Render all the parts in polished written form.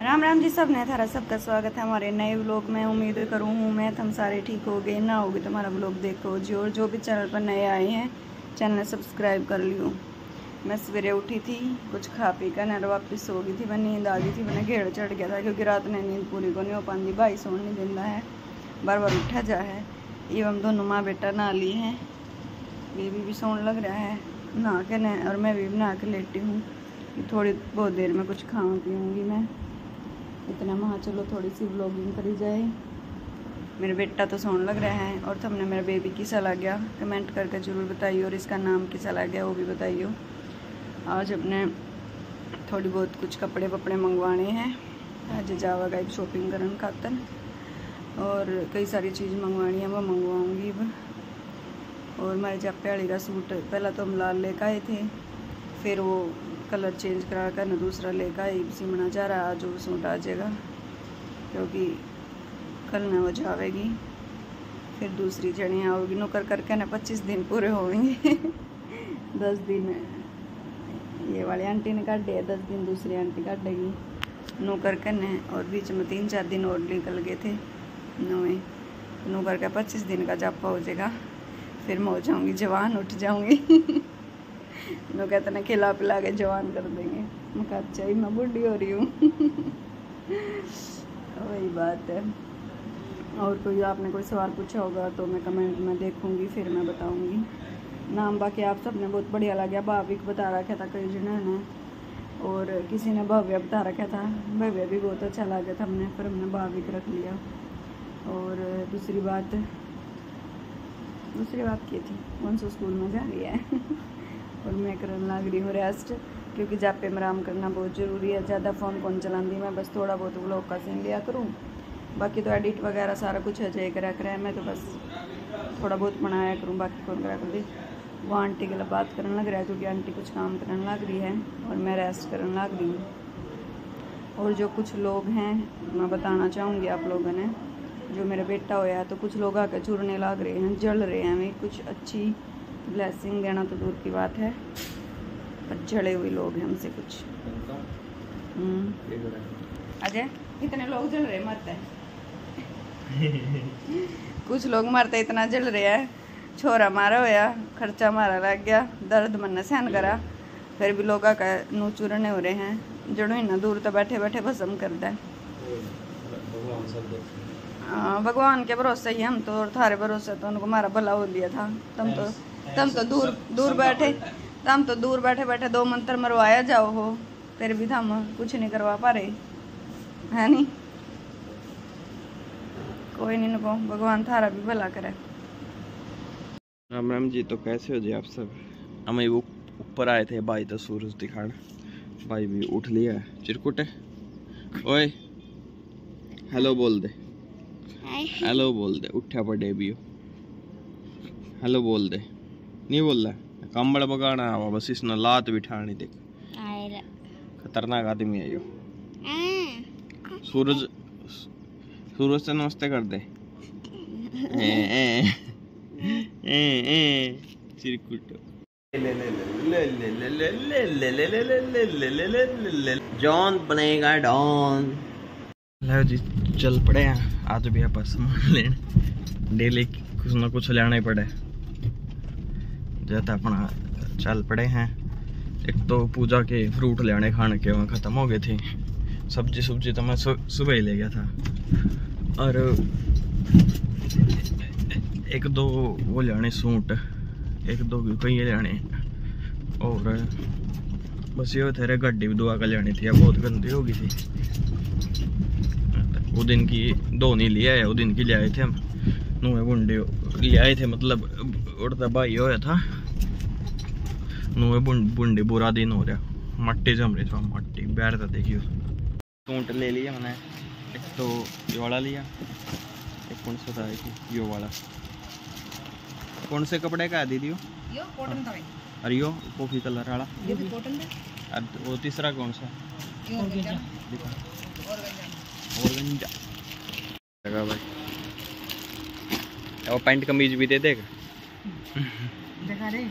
राम राम जी, सब ने थारा सबका स्वागत है हमारे नए व्लॉग में। उम्मीद करूँ हूँ मैं तुम सारे ठीक हो गए ना होगे तुम्हारा व्लॉग देखो जी। और जो भी चैनल पर नए आए हैं चैनल सब्सक्राइब कर लियो। मैं सवेरे उठी थी, कुछ खा पी कर ना वापस सो गई थी। मैं नींद आ गई थी, मैंने घेड़ चढ़ गया था क्योंकि रात में नींद पूरी को नहीं हो पाती। भाई सोन नहीं देता है, बार बार उठा जा है। ये हम दोनों माँ बेटा नहा ली हैं, बेबी भी सोने लग रहा है नहा के न, और मैं भी नहा के लेटी हूँ। थोड़ी बहुत देर में कुछ खाऊँ पीऊँगी मैं। इतना महा चलो थोड़ी सी व्लॉगिंग करी जाए। मेरा बेटा तो सोने लग रहा है। और तुमने मेरा बेबी किसा लग गया कमेंट करके ज़रूर बताइए, और इसका नाम किसा लग गया वो भी बताइए। आज अपने थोड़ी बहुत कुछ कपड़े वपड़े मंगवाने हैं। आज जावा गई शॉपिंग करने खातर, और कई सारी चीज़ मंगवानी है वो मंगवाऊँगी अब। और मेरे जापे वाली का सूट पहला तो हम लाल लेकर आए थे, फिर वो कलर चेंज करा कर न दूसरा लेकर आई। सिमना जा रहा है, आज वो सूट आ जाएगा क्योंकि कल न वो जावेगी। फिर दूसरी जड़ी आओगी नौकर करके न 25 दिन पूरे होंगे 10 दिन ये वाली आंटी ने काट दिया, 10 दिन दूसरी आंटी काटेगी नौकर करने। और बीच में 3-4 दिन और निकल गए थे नौवें नौकर का 25 दिन का जापा हो जाएगा। फिर मैं हो जाऊँगी जवान, उठ जाऊँगी लोग कहते ना खिला पिला के जवान कर देंगे। मैं कहा अच्छा ही मैं बुढ़ी हो रही हूँ वही बात है। और कोई आपने कोई सवाल पूछा होगा तो मैं कमेंट में देखूँगी, फिर मैं बताऊँगी। नाम बाकी आप सब ने बहुत बढ़िया लगा। भाविक बता रखा था कई जने ने, और किसी ने भव्य बता रखा था। भव्य भी बहुत अच्छा लगा था हमने, फिर हमने भाविक रख लिया। और दूसरी बात की थी कौन सा स्कूल में जा रही है और मैं करने लग रही हूँ रेस्ट, क्योंकि जापे में आराम करना बहुत ज़रूरी है। ज़्यादा फ़ोन कौन चलाती मैं, बस थोड़ा बहुत व्लॉग का सीन लिया करूँ, बाकी तो एडिट वगैरह सारा कुछ अजय करा कर है। मैं तो बस थोड़ा बहुत बनाया करूँ, बाकी कौन करा कर। वो आंटी के लिए बात करने लग रहा है क्योंकि आंटी कुछ काम करने लग रही है और मैं रेस्ट करने लग रही हूँ। और जो कुछ लोग हैं मैं बताना चाहूँगी आप लोगों ने, जो मेरा बेटा होया है तो कुछ लोग आकर चुरने लग रहे हैं, जल रहे हैं। मैं कुछ अच्छी ब्लेसिंग देना तो दूर की बात है, पर जड़े हुए लोग हैं हमसे कुछ। अजय इतने लोग जल रहे मरते हैं कुछ लोग मरते इतना जल रहे हैं। छोरा मारा होया, खर्चा मारा लग गया, दर्द मन सहन करा, फिर भी लोग आकर नू चूरने हो रहे हैं। जड़ों इतना दूर तो बैठे बैठे भस्म कर दे। भगवान के भरोसे ही हम तो, और थारे भरोसे तो उनको हमारा भला हो लिया था। तुम तो दूर बैठे बैठे 2 मंत्र मरवाया जाओ हो, फिर भी हम कुछ नहीं करवा पा रहे है नहीं। कोई नहीं, नको भगवान थारा भी भला करे। राम राम जी, तो कैसे हो जी आप सब। हमें वो ऊपर आए थे भाई तो सूरज दिखाड़, भाई भी उठ लिया है। चिरकुटे ओए हेलो बोल दे, हेलो बोल दे। उठा पड़े भी हो, हेलो बोल दे। नहीं बोल रहा, कंबल बगाना हुआ बस इसने लात बिठानी। देख खतरनाक आदमी है यो। सूरज से नमस्ते कर दे चिरकुट जॉन बनेगा डॉन। लो जी चल पड़े हैं, आज भी आप सामान लेने, डेली कुछ ना कुछ लेना ही पड़े। जैसे अपना चल पड़े हैं। एक तो पूजा के फ्रूट लेने खाने के वहाँ ख़त्म हो गए थे। सब्जी तो मैं सुबह ही ले गया था। और 1-2 वो लेने सूट, 1-2 कई लेने। और बस ये थे गड्डी भी दुआ का लेनी थी, बहुत गंदी हो गई थी। वो दिन की 2 नहीं लिया है, वो दिन की ले आए थे हम। नूहे बुंडे ले आए थे, मतलब उड़ता भाई होया था। नूहे बुंडे बुरा दिन हो रहा, मट्टी जम रही थी, मट्टी बैठ था। देखियो सूट ले लिया मैंने, एक तो ये वाला लिया, एक कौन सा था यो वाला। कौन से कपड़े का है दीदी यो कॉटन था। अरे यो कॉफी कलर वाला, ये भी कॉटन है। वो तीसरा कौन सा ऑर्गेंजा लगा भाई। और पैंट कमीज भी दे देगा दिखा रहे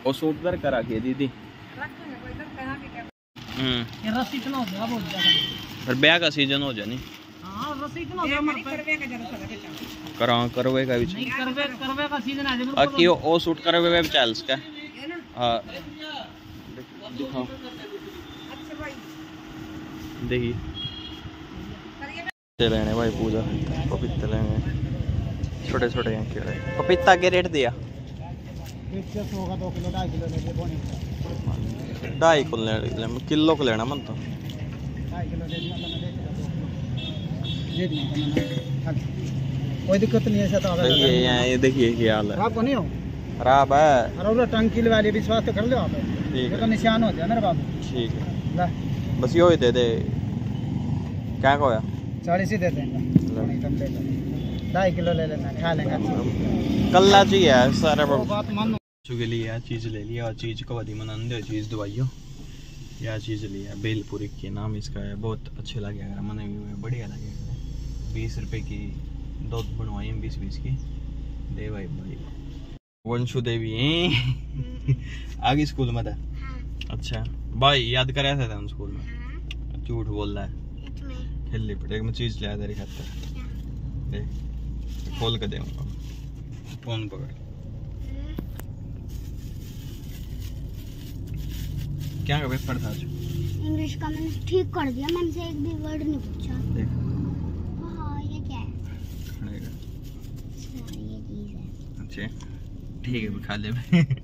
वो सूट कर करा के दीदी रस्सी इतना हो जाएगा बहुत ज्यादा, फिर ब्याह का सीजन हो जाए नहीं रस्सी इतना हो जाएगा करा करवे का भी नहीं, करवे का सीजन आ जाए बाकी वो सूट करवे में चार्ल्स का हाँ दिखाओ देखिए लेने भाई पूजा पपीते लेंगे छोटे छोटे हैं केले पपीता के रेट दिया 2 किलो 2.5 किलो ले लिए 2.5 किलो को लेना मन तो 2.5 किलो दे दिया कोई दिक्कत नहीं है। ऐसा देखिए ये देखिए क्या हाल है आपको नहीं हो खराब है अरे टंकी वाली विश्वास तो कर लो आप, ठीक ये तो निशान हो जाए मेरे बाबू। ठीक है ला बस यो ही दे दे क्या खोया 40 ही दे देंगे, 2.5 किलो ले लेना, खा लेंगे। कल्ला चाहिए सारा वो बात मानो के लिए यह चीज़ ले लिया और चीज़ को वधी मनंद चीज़ दवाइयो यह चीज़ लिया बेलपुरी के नाम इसका है, बहुत अच्छे लगे अगर मन भी बढ़िया लगे 20 रुपए की 2 बनवाई 20 की दे भाई भाई वंशु देवी आगे स्कूल में था अच्छा भाई याद कराया था हम स्कूल में झूठ बोल रहा है हिल्ली पड़ेगा मैं चीज़ लाया तेरी खातर देख खोल के दूंगा फोन पकड़ क्या का पेपर था आज इंग्लिश का मैंने ठीक कर दिया, मैंने से एक भी वर्ड नहीं पूछा। देख हाँ ये क्या है? खड़ेगा ये चीज है। अच्छा ठीक है खा ले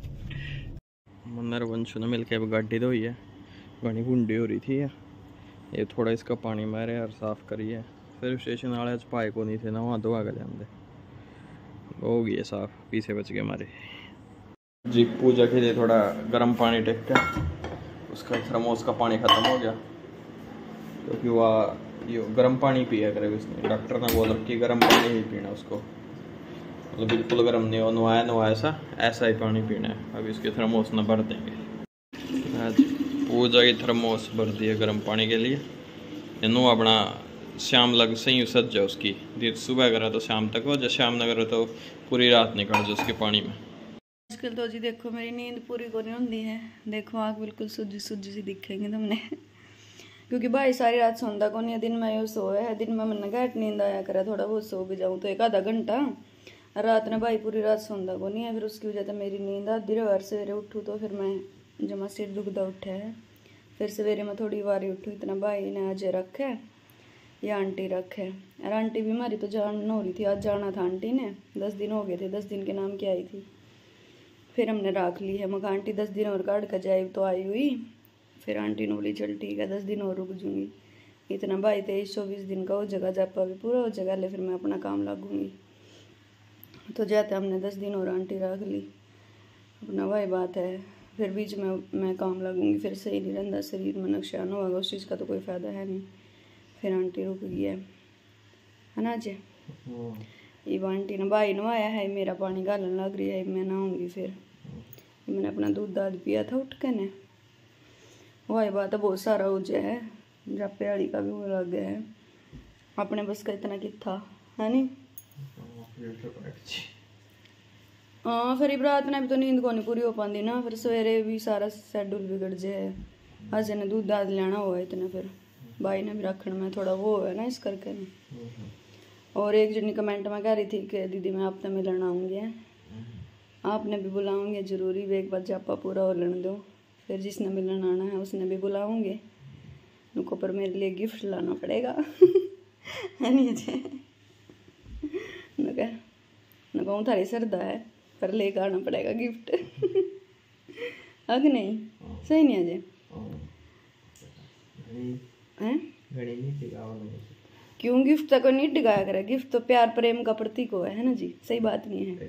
मंदर वंशु ने मिलके अब गाड़ी धोई है गाड़ी गुंडी हो रही थी ये थोड़ा इसका पानी मारे और साफ करिए फिर स्टेशन वाले आज पाए को नहीं थे ना वहाँ धोआ कर जाते हो गई साफ पीछे बच गए हमारे जी पूजा के लिए थोड़ा गर्म पानी टेक के उसका थर्मोस का पानी ख़त्म हो गया क्योंकि वह ये गर्म पानी पिया करे उसने डॉक्टर ने बोला कि गर्म पानी ही पीना उसको मतलब बिल्कुल गर्म नहीं हो नवाया सा ऐसा ही पानी पीना है। अभी इसके थर्मोस न भर देंगे आज पूजा की थर्मोस भर दिए गर्म पानी के लिए नो अपना शाम लग सही सज जाए उसकी सुबह करा तो शाम तक हो जब शाम न करो तो पूरी रात निकल जाए उसके पानी में। आजकल तो जी देखो मेरी नींद पूरी को नहीं होती है, देखो आँख बिल्कुल सुजी सुजी सी दिखेंगे तुमने क्योंकि भाई सारी रात सोंदा को नहीं है, दिन में यो सोया है, दिन में मन घट नींद आया करा थोड़ा बहुत सो भी जाऊँ तो 1 आधा घंटा, रात ने भाई पूरी रात सोंदा को नहीं है, फिर उसकी वजह से मेरी नींद आधी रवार सवेरे उठूँ तो फिर मैं जमा सिर दुखदा उठा है, फिर सवेरे मैं थोड़ी बारी उठूँ इतना भाई ने आज रखे या आंटी रखे और आंटी भी हमारी तो जान हो रही थी, आज जाना था आंटी ने 10 दिन हो गए थे, 10 दिन के नाम की आई थी, फिर हमने रख ली है मगर आंटी 10 दिन और काट कर जाए तो आई हुई, फिर आंटी ने बोली चल ठीक है 10 दिन और रुक जूँगी, इतना भाई 23-24 दिन का हो जगह जापा भी पूरा हो जगह ले फिर मैं अपना काम लगूँगी, तो जाते हमने 10 दिन और आंटी रख ली अपना भाई बात है, फिर बीच में मैं काम लगूँगी, फिर सही नहीं रहता शरीर में नुकसान होगा उस चीज़ का तो कोई फ़ायदा है नहीं, फिर आंटी रुक गई है ना जी। ये आंटी ने भाई नवाया है मेरा पानी गालन लग रही है, मैं नहाऊंगी फिर मैंने अपना दूध दाद पिया था उठ के ने वही बात है बहुत सारा हो जाए है जब प्याड़ी का भी वो लग गया है अपने बस का इतना किथा है नहीं। हाँ फिर रात ने भी तो नींद को नहीं पूरी हो पाती ना, फिर सवेरे भी सारा शेड्यूल बिगड़ जाए, आज ने दूध दाद लेना हुआ इतना फिर भाई ने भी रखने में थोड़ा वो है ना इस करके नहीं। और एक जनी कमेंट में कह रही थी कि दीदी मैं आपने मिलना आऊँगी, आपने भी बुलाऊँगी जरूरी भी, एक बार जापा पूरा हो लेने दो, फिर जिसने मिलने आना है उसने भी बुलाऊँगे, उनको पर मेरे लिए गिफ्ट लाना पड़ेगा है नहीं अजय न कहूँ थारी श्रद्धा है पर लेकर आना पड़ेगा गिफ्ट अग नहीं सही नहीं अजय हैं क्यों गिफ्ट तक नहीं टिकाया करे, गिफ्ट तो प्यार प्रेम का प्रतीक हुआ है ना जी, सही बात नहीं है।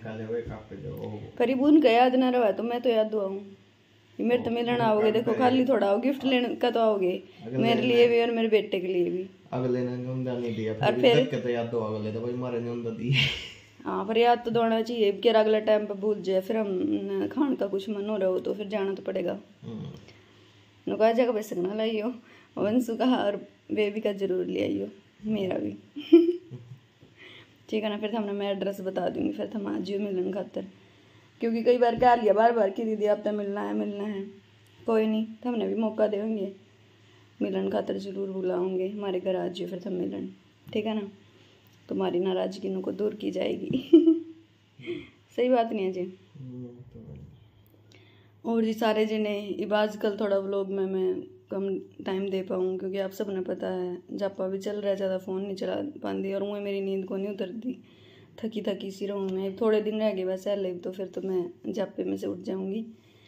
करीब उनका याद ना रहा तो मैं तो याद आऊँ, मेरे तो मिलने आओगे देखो खाली थोड़ा आओ गिफ्ट लेने का तो आओगे मेरे लिए भी और मेरे बेटे के लिए भी, अगले ने नहीं दिया और फिर तो याद दो अगले तो भाई मारे ने दी हाँ पर याद तो दोना चाहिए कि अगला टाइम पे भूल जाए, फिर हम खान का कुछ मन हो रहा हो तो फिर जाना तो पड़ेगा। नुका जगह पे सकना लाइयो वंशु का और बेबी का जरूर ले आइयो मेरा भी ठीक है ना, फिर हमने मैं एड्रेस बता दूंगी, फिर हम आज मिलन खातर क्योंकि कई बार कह लिया बार कि दीदी आप तो मिलना है। कोई नहीं, हमने भी मौका देंगे, मिलन खातर ज़रूर बुलाओगे, हमारे घर आ जाइए फिर तुम मिलन, ठीक है ना। तुम्हारी नाराज़गी को दूर की जाएगी। सही बात नहीं है जी। और जी सारे जने अब आजकल थोड़ा व्लॉग में मैं कम टाइम दे पाऊँ, क्योंकि आप सब ने पता है जापा भी चल रहा है, ज़्यादा फ़ोन नहीं चला पाती और मुँह मेरी नींद को नहीं उतरती, थकी सी रहूँ मैं। थोड़े दिन रह गए वैसे ले, तो फिर तो मैं जापे में से उठ जाऊँगी।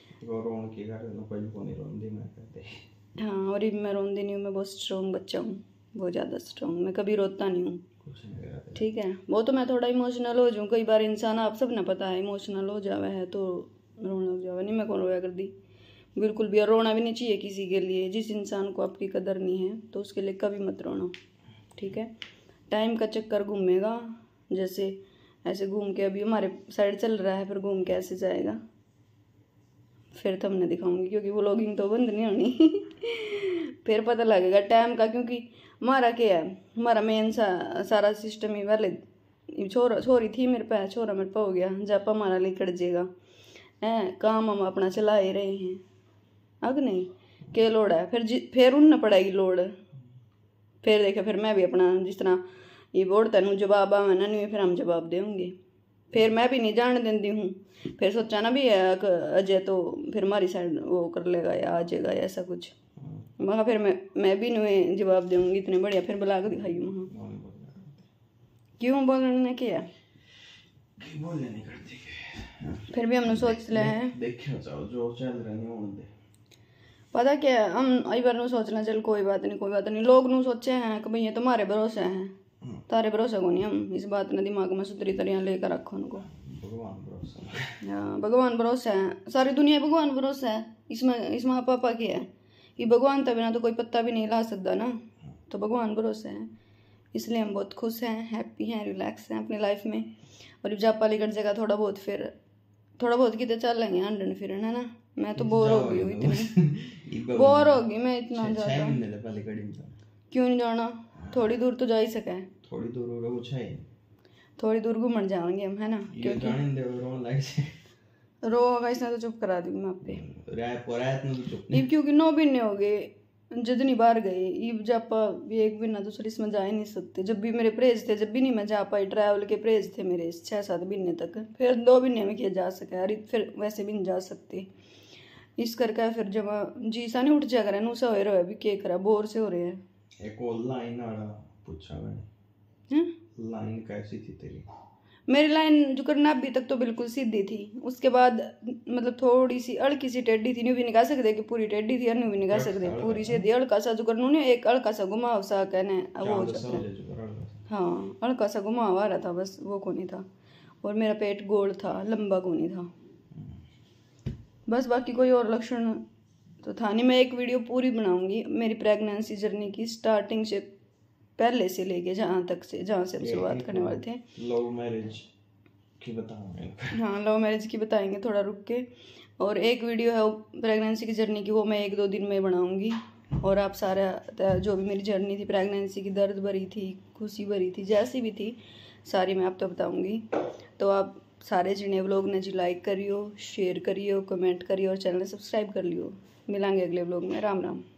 हाँ, और मैं रोंदी नहीं हूँ, मैं बहुत स्ट्रॉन्ग बच्चा हूँ, बहुत ज़्यादा स्ट्रॉन्ग, मैं कभी रोता नहीं हूँ, ठीक है। वो तो मैं थोड़ा इमोशनल हो जाऊँ, कई बार इंसान आप सब ने पता है इमोशनल हो जावा है तो रोने लग जावा, नहीं मैं कौन रोया कर दी बिल्कुल भी। और रोना भी नहीं चाहिए किसी के लिए, जिस इंसान को आपकी कदर नहीं है तो उसके लिए कभी मत रोना, ठीक है। टाइम का चक्कर घूमेगा, जैसे ऐसे घूम के अभी हमारे साइड चल रहा है, फिर घूम के ऐसे जाएगा, फिर तो हमने दिखाऊंगी, क्योंकि व्लॉगिंग तो बंद नहीं होनी। फिर पता लगेगा टाइम का, क्योंकि हमारा क्या है, हमारा मेन सारा सिस्टम ही पहले छोरी थी मेरे पे, छोरा मेरे पे हो गया, जापा हमारा लिए कट जाएगा है, काम हम अपना चला ही रहे हैं, अग नहीं के लोड है, फिर उन पड़ेगी लोड, फिर देखे फिर मैं भी अपना जिस तरह ये बोर्ड तेन जवाब आवे ना नहीं, फिर हम जवाब देंगे, फिर मैं भी नहीं जान देती हूँ, फिर सोचा ना भी अजय तो फिर हमारी साइड वो कर लेगा या आ जाएगा या ऐसा कुछ, वहाँ फिर मैं भी नहीं जवाब दूंगी इतने बढ़िया, फिर बुला के दिखाई वहाँ। क्यों बोलने क्या फिर भी हमने सोच ले हैं, पता क्या हम कई बार सोचना चल कोई बात नहीं, लोग नू सोचे हैं कि भाई ये तुम्हारे भरोसे हैं, तारे भरोसे को नहीं। हम इस बात ने दिमाग में सुतरी तरह लेकर रखो उनको, हाँ भगवान भरोसा है, सारी दुनिया भगवान भरोसा है। इसमें माँ पापा की है कि भगवान के बिना तो कोई पत्ता भी नहीं ला सकता ना, तो भगवान भरोसा है, इसलिए हम बहुत खुश हैं, हैप्पी हैं, रिलैक्स हैं अपनी लाइफ में। और जब जापा लेकर जगह थोड़ा बहुत कितने चल लेंगे हंडन फिरन, है ना। मैं तो बोर हो गई हूँ इतनी बोर हो गई मैं इतना ज़्यादा। क्यों नहीं जाना, थोड़ी दूर तो जा ही सके, थोड़ी दूर घूमन जाएंगे हम, है ना। क्योंकि रोगा इसने तो चुप करा दी मैं आप पे, क्योंकि 9 महीने हो गए जितनी बार गई, ईब जापा भी एक महीना दूसरी इसमें जा ही नहीं सकते। जब भी मेरे परहेज थे, जब भी नहीं मैं जा पाई, ट्रैवल के परहेज थे मेरे 6-7 महीने तक, फिर 2 महीने में किया जा सके, अरे फिर वैसे भी नहीं जा सकते। इस करके फिर जब जी सा नहीं उठ जा कर सा हो रहा है भी क्या करा, बोर से हो रहे हैं। एक और लाइन आड़ा पूछा मैंने, लाइन कैसी थी तेरी? मेरी लाइन जो करना अभी तक तो बिल्कुल सीधी थी, उसके बाद मतलब थोड़ी सी हल्की सी टेढ़ी थी, नहीं भी निकाल सकते कि पूरी टेढ़ी थी, नहीं भी निकाल सकते पूरी सीधी, हल्का सा जो करना नहीं, एक हल्का सा घुमाव सा कहने वो, हाँ हल्का सा घुमाव आ रहा था बस, वो को नहीं था। और मेरा पेट गोल था, लंबा को नहीं था बस, बाकी कोई और लक्षण तो था नहीं। मैं एक वीडियो पूरी बनाऊंगी मेरी प्रेगनेंसी जर्नी की, स्टार्टिंग से पहले से लेके जहाँ से हम शुरुआत करने वाले थे। लव मैरिज की बताऊंगे, हाँ लव मैरिज की बताएंगे थोड़ा रुक के। और एक वीडियो है वो प्रेगनेंसी की जर्नी की, वो मैं 1-2 दिन में बनाऊंगी। और आप सारा जो भी मेरी जर्नी थी प्रेगनेंसी की, दर्द भरी थी, खुशी भरी थी, जैसी भी थी सारी मैं आपको बताऊंगी। तो आप सारे जिन्हें व्लॉग ने जी लाइक करियो, शेयर करियो, कमेंट करियो और चैनल सब्सक्राइब कर लियो। मिलेंगे अगले व्लॉग में। राम राम।